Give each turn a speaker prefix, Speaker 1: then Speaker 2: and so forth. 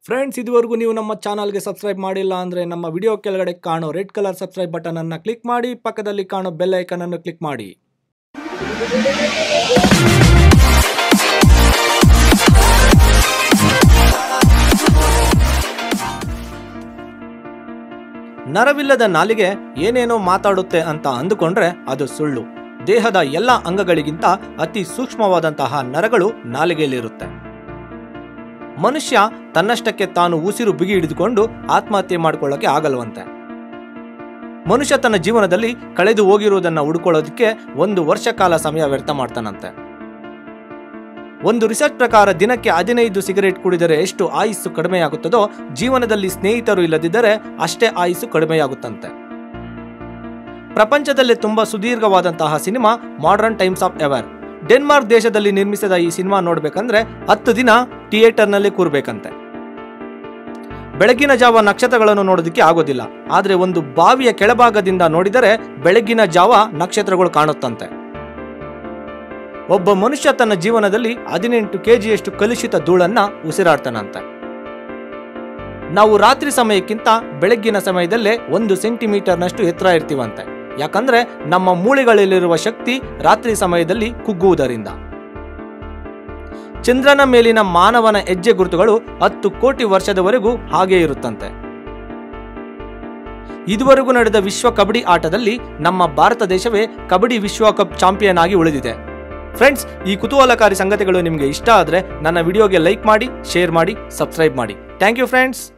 Speaker 1: Friends, ಇದುವರೆಗೂ ನೀವು ನಮ್ಮ ಚಾನಲ್ಗೆ ಸಬ್ಸ್ಕ್ರೈಬ್ ಮಾಡಿಲ್ಲ ಅಂದರೆ ನಮ್ಮ ವಿಡಿಯೋ ಕೆಳಗಡೆ ಕಾಣೋ ರೆಡ್ ಕಲರ್ ಸಬ್ಸ್ಕ್ರೈಬ್ ಬಟನ್ ಅನ್ನು ಕ್ಲಿಕ್ ಮಾಡಿ, ಪಕ್ಕದಲ್ಲಿ ಕಾಣೋ ಬೆಲ್ ಐಕಾನ್ ಅನ್ನು ಕ್ಲಿಕ್ ಮಾಡಿ. ನರವಿಲ್ಲದ ನಾಲಿಗೆ ಏನೇನೋ ಮಾತಾಡುತ್ತೆ ಅಂತ ಅಂದುಕೊಂಡ್ರೆ ಅದು ಸುಳ್ಳು. ದೇಹದ ಎಲ್ಲ ಅಂಗಗಳಿಗಿಂತ ಅತಿ ಸೂಕ್ಷ್ಮವಾದಂತಹ ನರಗಳು ನಾಲಿಗೆಯಲ್ಲಿರುತ್ತೆ. ಮನುಷ್ಯ ತನ್ನಷ್ಟಕ್ಕೆ ತಾನು ಉಸಿರು ಬಿಗಿ ಹಿಡಿದುಕೊಂಡು ಆತ್ಮಹತ್ಯೆ ಮಾಡಿಕೊಳ್ಳೋಕೆ ಆಗಲ್ವಂತೆ. ಮನುಷ್ಯ ತನ್ನ ಜೀವನದಲ್ಲಿ ಕಳೆದು ಹೋಗಿರುವುದನ್ನು ಹುಡುಕೊಳ್ಳೋದಕ್ಕೆ 1 ವರ್ಷ ಕಾಲ ಸಮಯ ವ್ಯರ್ಥ ಮಾಡ್ತಾನಂತೆ. ಒಂದು ರಿಸರ್ಚ್ ಪ್ರಕಾರ ದಿನಕ್ಕೆ 15 ಸಿಗರೇಟ್ ಕುಡಿದರೆ ಎಷ್ಟು ಆಯುಸ್ಸು ಕಡಿಮೆಯಾಗುತ್ತದೋ, ಜೀವನದಲ್ಲಿ ಸ್ನೇಹಿತರು ಇಲ್ಲದಿದ್ದರೆ ಅಷ್ಟೇ ಆಯುಸ್ಸು ಕಡಿಮೆಯಾಗುತ್ತಂತೆ. ಪ್ರಪಂಚದಲ್ಲೇ ತುಂಬಾ ಸುದೀರ್ಘವಾದಂತಹ cinema Modern Times of Ever. Denmark ದೇಶದಲ್ಲಿ ನಿರ್ಮಿಸಿದ ಈ ಸಿನಿಮಾ ನೋಡ್ಬೇಕಂದ್ರೆ 10 ದಿನ ಥಿಯೇಟರ್ನಲ್ಲಿ ಕೂರ್ಬೇಕಂತೆ. ಬೆಳಗಿನ ಜಾವ ನಕ್ಷತ್ರಗಳನ್ನು ನೋಡೋದಕ್ಕೆ ಆಗೋದಿಲ್ಲ, ಆದ್ರೆ ಒಂದು ಬಾವಿಯ ಕೆಳಭಾಗದಿಂದ ನೋಡಿದರೆ ಬೆಳಗಿನ ಜಾವ ನಕ್ಷತ್ರಗಳು ಕಾಣುತ್ತಂತೆ. ಒಬ್ಬ ಮನುಷ್ಯ ತನ್ನ ಜೀವನದಲ್ಲಿ 18 kgಯಷ್ಟು ಕಲುಷಿತ ಧೂಳನ್ನ ಉಸಿರಾಡ್ತಾನಂತೆ. ನಾವು ರಾತ್ರಿ ಸಮಯಕ್ಕಿಂತ ಬೆಳಗ್ಗಿನ ಸಮಯದಲ್ಲೇ 1 ಸೆಂಟಿಮೀಟರ್ನಷ್ಟು ಎತ್ತರ ಇರ್ತೀವಂತೆ. ಯಾಕಂದ್ರೆ ನಮ್ಮ ಮೂಳೆಗಳಲ್ಲಿರುವ ಶಕ್ತಿ ರಾತ್ರಿ ಸಮಯದಲ್ಲಿ ಕುಗ್ಗುವುದರಿಂದ. ಚಂದ್ರನ ಮೇಲಿನ ಮಾನವನ ಹೆಜ್ಜೆ ಗುರುತುಗಳು 10 ಕೋಟಿ ವರ್ಷದವರೆಗೂ ಹಾಗೆ ಇರುತ್ತಂತೆ. ಇದುವರೆಗೂ ನಡೆದ ವಿಶ್ವ ಕಬಡ್ಡಿ ಆಟದಲ್ಲಿ ನಮ್ಮ ಭಾರತ ದೇಶವೇ ಕಬಡ್ಡಿ ವಿಶ್ವಕಪ್ ಚಾಂಪಿಯನ್ ಆಗಿ ಉಳಿದಿದೆ. ಫ್ರೆಂಡ್ಸ್, ಈ ಕುತೂಹಲಕಾರಿ ಸಂಗತಿಗಳು ನಿಮಗೆ ಇಷ್ಟ ಆದರೆ ನನ್ನ ವಿಡಿಯೋಗೆ ಲೈಕ್ ಮಾಡಿ, ಶೇರ್ ಮಾಡಿ, ಸಬ್ಸ್ಕ್ರೈಬ್ ಮಾಡಿ. Thank you friends.